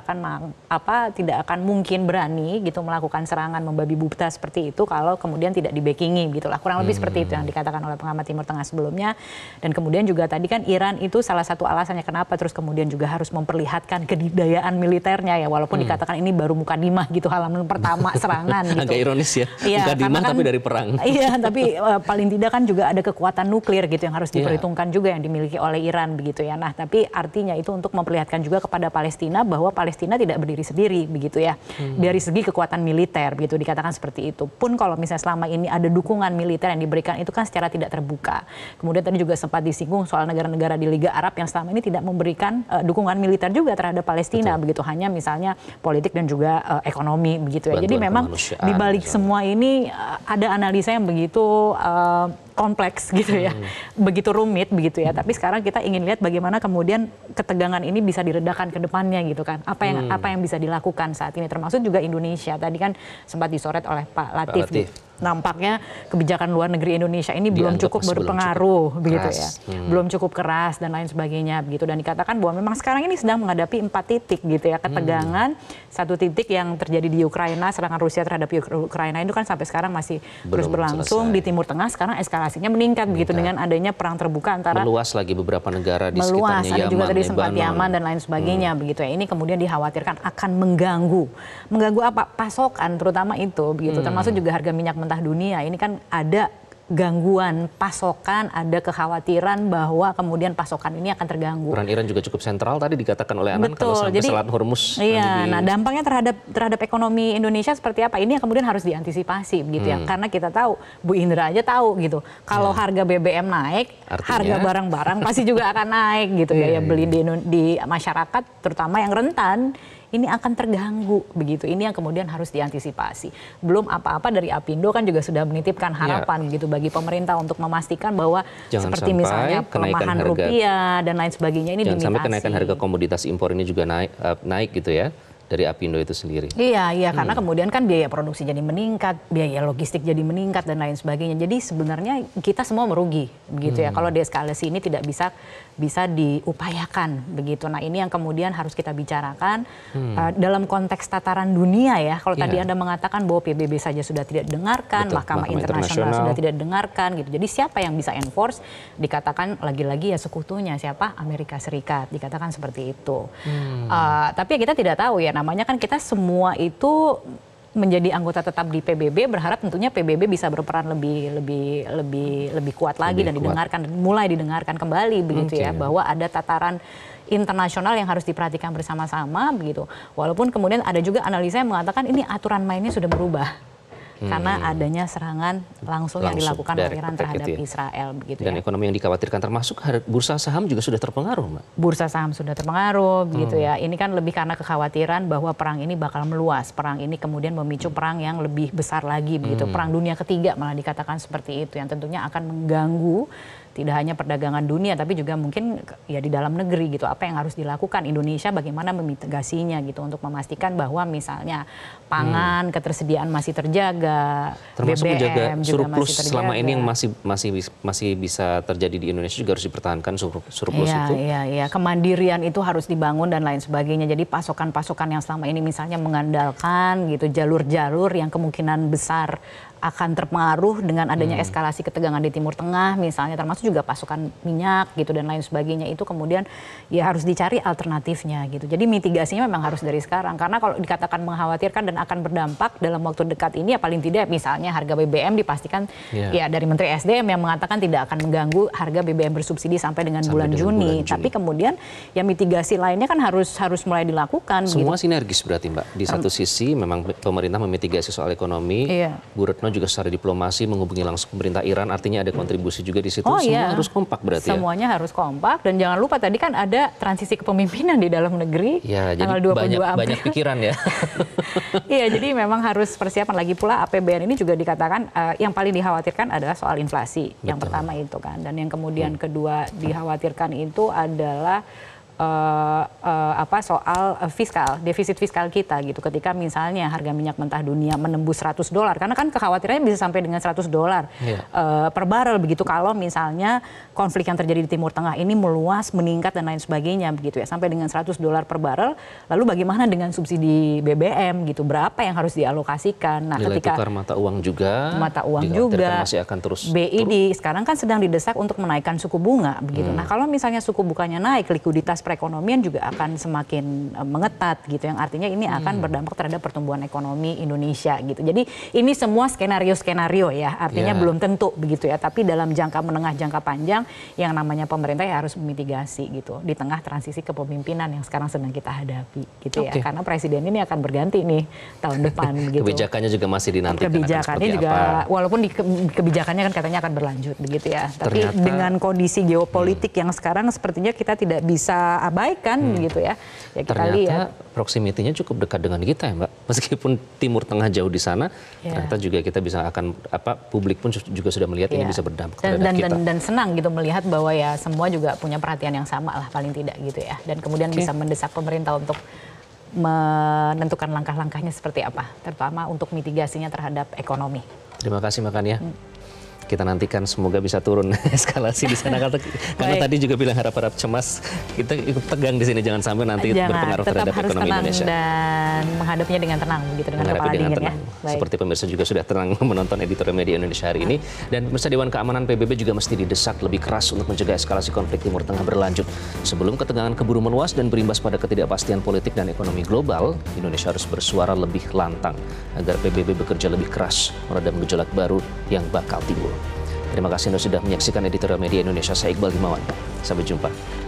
Speaker 2: akan mungkin berani gitu melakukan serangan membabi buta seperti itu kalau kemudian tidak dibackingi gitulah, kurang lebih seperti itu yang dikatakan oleh pengamat Timur Tengah sebelumnya. Dan kemudian juga tadi kan Iran itu salah satu alasannya kenapa terus kemudian juga harus memperlihatkan kedidayaan militernya ya, walaupun dikatakan ini baru mukadimah gitu, halaman pertama serangan gitu.
Speaker 1: Agak ironis ya, mukadimah tapi dari perang.
Speaker 2: Iya, tapi paling tidak kan juga ada kekuatan nuklir gitu yang harus diperhitungkan juga yang dimiliki oleh Iran begitu ya. Nah, tapi artinya itu untuk memperlihatkan juga kepada Palestina bahwa Palestina tidak berdiri sendiri begitu ya. Dari segi kekuatan militer begitu dikatakan seperti itu. Pun kalau misalnya selama ini ada dukungan militer yang diberikan itu kan secara tidak terbuka. Kemudian tadi juga sempat disinggung soal negara-negara di Liga Arab yang selama ini tidak memberikan dukungan militer juga terhadap Palestina begitu, hanya misalnya politik dan juga ekonomi begitu ya. Jadi memang di balik semua ini ada analisa yang begitu kompleks gitu ya, begitu rumit begitu ya. Tapi sekarang kita ingin lihat bagaimana kemudian ketegangan ini bisa diredakan ke depannya gitu kan. Apa yang bisa dilakukan saat ini, termasuk juga Indonesia. Tadi kan sempat disorot oleh Pak Latif. Nampaknya kebijakan luar negeri Indonesia ini belum cukup berpengaruh begitu ya, belum cukup keras dan lain sebagainya begitu. Dan dikatakan bahwa memang sekarang ini sedang menghadapi 4 titik gitu ya ketegangan. Satu titik yang terjadi di Ukraina, serangan Rusia terhadap Ukraina itu kan sampai sekarang masih terus berlangsung. Di Timur Tengah sekarang eskalasinya meningkat begitu dengan adanya perang terbuka antara
Speaker 1: meluas lagi beberapa negara di sekitarnya,
Speaker 2: ada juga tadi sempat
Speaker 1: Lebanon,
Speaker 2: Yaman dan lain sebagainya begitu ya. Ini kemudian dikhawatirkan akan mengganggu apa pasokan terutama itu begitu, termasuk juga harga minyak mentah dunia. Ini kan ada gangguan pasokan, ada kekhawatiran bahwa kemudian pasokan ini akan terganggu.
Speaker 1: Peran Iran juga cukup sentral tadi dikatakan oleh Anan. Betul. Kalau sampai Selat Hormuz.
Speaker 2: Iya, nah dampaknya terhadap ekonomi Indonesia seperti apa? Ini yang kemudian harus diantisipasi begitu ya. Karena kita tahu, Bu Indra aja tahu gitu. Kalau harga BBM naik, harga barang-barang pasti juga akan naik gitu. Daya beli di masyarakat terutama yang rentan ini akan terganggu begitu. Ini yang kemudian harus diantisipasi. Belum apa-apa dari Apindo kan juga sudah menitipkan harapan gitu bagi pemerintah untuk memastikan bahwa seperti misalnya pelemahan rupiah dan lain sebagainya ini
Speaker 1: jangan sampai kenaikan harga komoditas impor ini juga naik gitu ya. dari Apindo itu sendiri.
Speaker 2: Iya, karena kemudian kan biaya produksi jadi meningkat, biaya logistik jadi meningkat dan lain sebagainya. Jadi sebenarnya kita semua merugi, begitu ya. Kalau deeskalasi ini tidak bisa diupayakan, begitu. Nah ini yang kemudian harus kita bicarakan dalam konteks tataran dunia ya. Kalau tadi Anda mengatakan bahwa PBB saja sudah tidak didengarkan, Mahkamah Internasional sudah tidak didengarkan, gitu. Jadi siapa yang bisa enforce? Dikatakan lagi-lagi ya sekutunya siapa? Amerika Serikat. Dikatakan seperti itu. Tapi kita tidak tahu ya. Namanya kan kita semua itu menjadi anggota tetap di PBB, berharap tentunya PBB bisa berperan lebih kuat lagi dan didengarkan, mulai didengarkan kembali begitu ya, bahwa ada tataran internasional yang harus diperhatikan bersama-sama begitu. Walaupun kemudian ada juga analisa yang mengatakan ini aturan mainnya sudah berubah. Karena adanya serangan langsung yang dilakukan oleh Iran terhadap Israel begitu.
Speaker 1: Dan ekonomi yang dikhawatirkan termasuk bursa saham juga sudah terpengaruh, Mbak.
Speaker 2: Bursa saham sudah terpengaruh begitu ya. Ini kan lebih karena kekhawatiran bahwa perang ini bakal meluas. Perang ini kemudian memicu perang yang lebih besar lagi begitu. Perang dunia ketiga malah dikatakan seperti itu, yang tentunya akan mengganggu tidak hanya perdagangan dunia tapi juga mungkin ya di dalam negeri gitu. Apa yang harus dilakukan Indonesia, bagaimana memitigasinya gitu untuk memastikan bahwa misalnya pangan ketersediaan masih terjaga,
Speaker 1: termasuk
Speaker 2: BBM
Speaker 1: menjaga
Speaker 2: juga
Speaker 1: surplus
Speaker 2: masih terjaga.
Speaker 1: Selama ini yang masih bisa terjadi di Indonesia juga harus dipertahankan surplus itu.
Speaker 2: Iya, kemandirian itu harus dibangun dan lain sebagainya. Jadi pasokan-pasokan yang selama ini misalnya mengandalkan gitu jalur-jalur yang kemungkinan besar akan terpengaruh dengan adanya eskalasi ketegangan di Timur Tengah misalnya, termasuk juga pasokan minyak gitu dan lain sebagainya, itu kemudian ya harus dicari alternatifnya gitu. Jadi mitigasinya memang harus dari sekarang, karena kalau dikatakan mengkhawatirkan dan akan berdampak dalam waktu dekat ini ya paling tidak misalnya harga BBM dipastikan ya dari Menteri SDM yang mengatakan tidak akan mengganggu harga BBM bersubsidi sampai dengan bulan Juni. Tapi kemudian ya mitigasi lainnya kan harus mulai dilakukan.
Speaker 1: Semua
Speaker 2: gitu.
Speaker 1: Sinergis berarti Mbak. Di satu sisi memang pemerintah memitigasi soal ekonomi, Bu Retno juga secara diplomasi menghubungi langsung pemerintah Iran, artinya ada kontribusi juga di situ. Semua harus kompak berarti.
Speaker 2: Semuanya harus kompak, dan jangan lupa tadi kan ada transisi kepemimpinan di dalam negeri.
Speaker 1: Ya,
Speaker 2: tanggal
Speaker 1: jadi
Speaker 2: 22
Speaker 1: banyak pikiran ya.
Speaker 2: Iya, jadi memang harus persiapan. Lagi pula APBN ini juga dikatakan yang paling dikhawatirkan adalah soal inflasi. Betul. Yang pertama itu kan, dan yang kemudian kedua dikhawatirkan itu adalah soal fiskal, defisit fiskal kita gitu. Ketika misalnya harga minyak mentah dunia menembus $100, karena kan kekhawatirannya bisa sampai dengan $100 per barel begitu kalau misalnya konflik yang terjadi di Timur Tengah ini meluas, meningkat dan lain sebagainya begitu ya, sampai dengan $100 per barel. Lalu bagaimana dengan subsidi BBM gitu? Berapa yang harus dialokasikan? Nah,
Speaker 1: nilai
Speaker 2: ketika
Speaker 1: tukar mata uang juga masih akan terus
Speaker 2: BI sekarang kan sedang didesak untuk menaikkan suku bunga begitu. Nah, kalau misalnya suku bunganya naik, likuiditas perekonomian juga akan semakin mengetat gitu, yang artinya ini akan berdampak terhadap pertumbuhan ekonomi Indonesia gitu. Jadi ini semua skenario ya, artinya belum tentu begitu ya, tapi dalam jangka menengah, jangka panjang yang namanya pemerintah ya harus memitigasi gitu di tengah transisi kepemimpinan yang sekarang sedang kita hadapi gitu ya, karena presiden ini akan berganti nih tahun depan gitu.
Speaker 1: Kebijakannya juga masih dinantikan.
Speaker 2: Kebijakannya juga walaupun kebijakannya kan katanya akan berlanjut begitu ya, tapi dengan kondisi geopolitik yang sekarang sepertinya kita tidak bisa abaikan gitu ya. Ya kita lihat
Speaker 1: proximity-nya cukup dekat dengan kita ya Mbak. Meskipun Timur Tengah jauh di sana, ternyata juga kita bisa publik pun juga sudah melihat ini bisa berdampak terhadap kita.
Speaker 2: Dan senang gitu melihat bahwa ya semua juga punya perhatian yang sama lah paling tidak gitu ya. Dan kemudian bisa mendesak pemerintah untuk menentukan langkah-langkahnya seperti apa, terutama untuk mitigasinya terhadap ekonomi.
Speaker 1: Terima kasih Mbak Kania. Kita nantikan semoga bisa turun eskalasi di sana, karena tadi juga bilang harap-harap cemas, kita ikut tegang di sini, jangan sampai nanti berpengaruh terhadap ekonomi Indonesia.
Speaker 2: Dan menghadapinya dengan tenang begitu, dengan kepala dingin ya.
Speaker 1: Seperti pemirsa juga sudah tenang menonton editorial media Indonesia hari ini, dan pemirsa Dewan Keamanan PBB juga mesti didesak lebih keras untuk mencegah eskalasi konflik Timur Tengah berlanjut. Sebelum ketegangan keburu meluas dan berimbas pada ketidakpastian politik dan ekonomi global, Indonesia harus bersuara lebih lantang agar PBB bekerja lebih keras meredam gejolak baru yang bakal timbul. Terima kasih Anda sudah menyaksikan editorial media Indonesia. Saya Iqbal Himawan. Sampai jumpa.